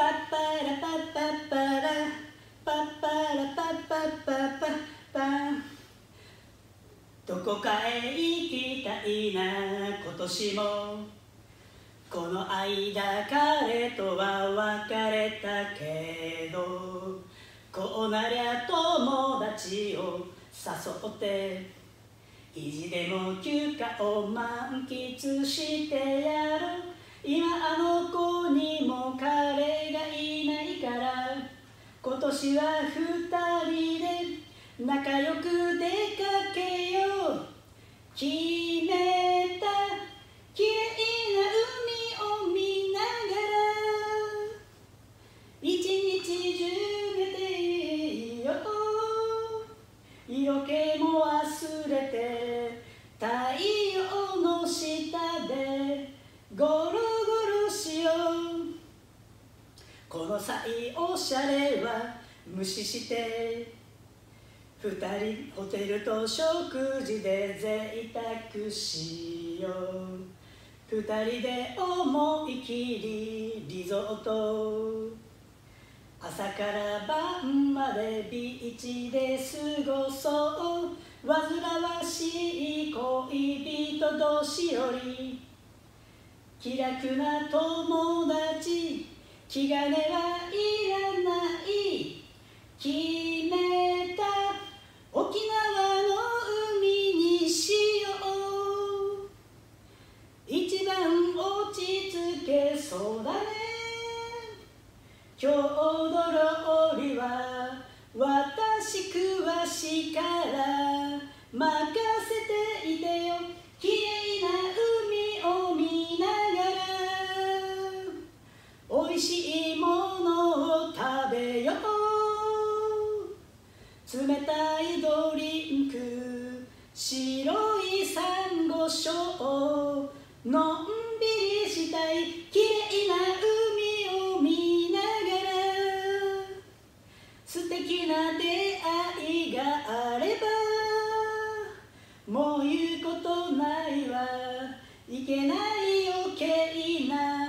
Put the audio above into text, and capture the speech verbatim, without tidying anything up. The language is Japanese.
パッパラパッパッパラパッパラパッパッパッパッパン。どこかへ行きたいな今年も。この間彼とは別れたけど、こうなりゃ友達を誘って意地でも休暇を満喫してやる。今あの子にも彼がいないから、今年は二人で仲良く出かけよう決めた。きれいな海を見ながら一日中寝ていよう。色気も忘れて太陽の下でゴロゴロしよう。この際おしゃれは無視して二人ホテルと食事で贅沢しよう。二人で思い切りリゾート、朝から晩までビーチで過ごそう。煩わしい恋人同士より気楽な友達、気兼ねはいらない。決めた。沖縄の海にしよう。一番落ち着けそうだね。郷土料理は私詳しいから任せていてよ。きれいな海を見ながらおいしいものを食べよう。冷たいドリンク、白いサンゴ礁、のんびりしたい。きれいな海を見ながら素敵な出会いがあればもう言うことないわ。いけない余計な